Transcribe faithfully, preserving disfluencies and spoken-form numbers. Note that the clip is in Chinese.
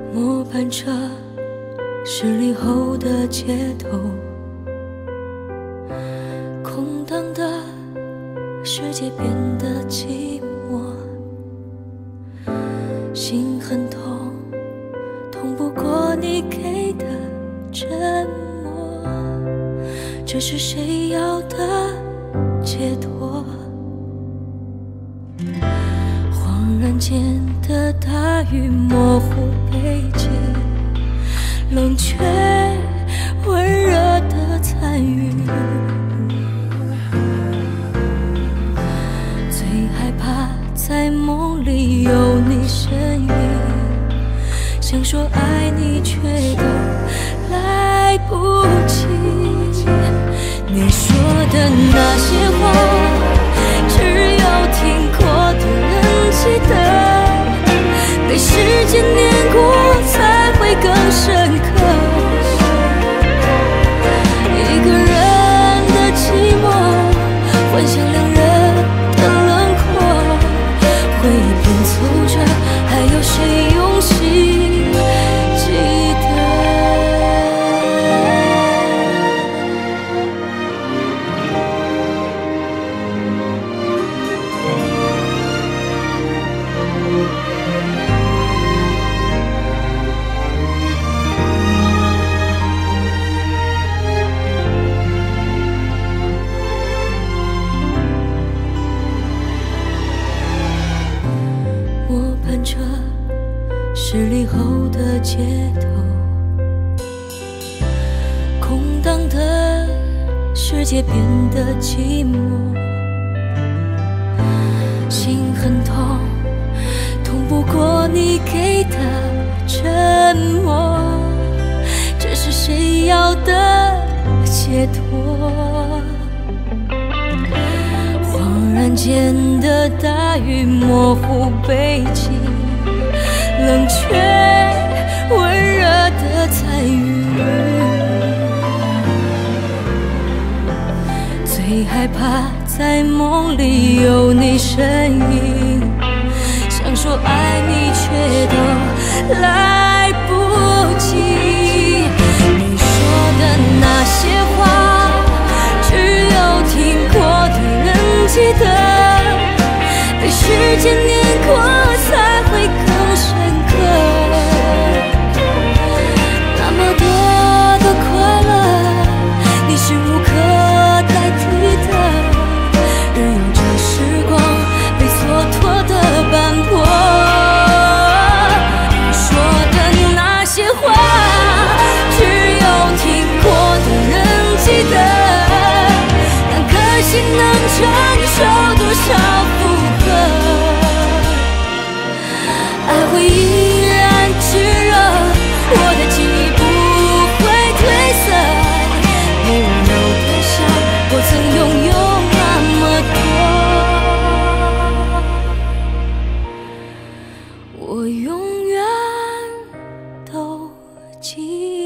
末班车驶离后的街头，空荡的世界变得寂寞，心很痛，痛不过你给的沉默。这是谁要的解脱？恍然间的大雨模糊背景，冷却温热的参与。最害怕在梦里有你身影，想说爱你却都来不及。你说的那些话，只有听过的人记得，被时间碾过才会更深刻。一个人的寂寞，幻想两人的轮廓，回忆边走着，还有谁用心记得？末班车驶离后的街头，空荡的世界变得寂寞，心很痛，痛不过你给的沉默。这是谁要的解脱？恍然间的大雨模糊背景，冷却温热的参与。最害怕在梦里有你身影，想说爱你却都来不及。你说的那些话，只有听过的人记得，被时间碾过才会更深刻。那么多的快乐，你是无可代替的，任由这时光被蹉跎的斑驳。你说的那些话，只有听过的人记得，两颗心能承受多少负荷？爱会依然炙热，我的记忆不会褪色。没人有多少，我曾拥有那么多，我永远都记得。